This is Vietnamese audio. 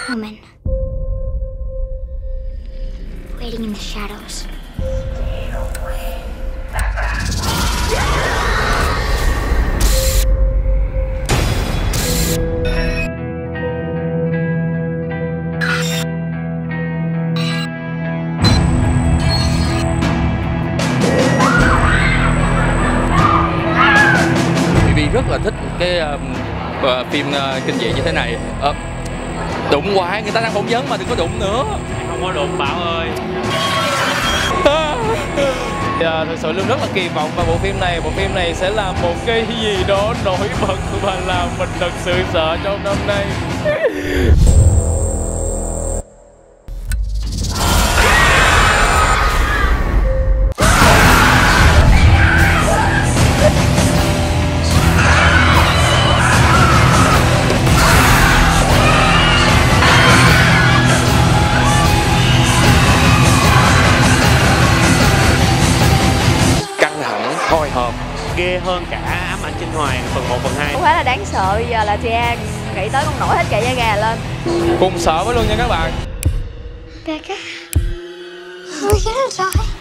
woman waiting in the shadows. Rất là thích cái phim kinh dị như thế này. Đụng hoài, người ta đang phỏng vấn mà đừng có đụng nữa. Không có đụng Bảo ơi. Thực sự Lương rất là kỳ vọng vào bộ phim này sẽ là một cái gì đó nổi bật và làm mình thật sự sợ trong năm nay. Hồi hộp Ghê hơn cả Ám ảnh Kinh Hoàng phần 1, phần 2. Không phải là đáng sợ, bây giờ là chị An nghĩ tới con nổi hết cả da gà lên. Cùng sợ với luôn nha các bạn. Becca, are we gonna die?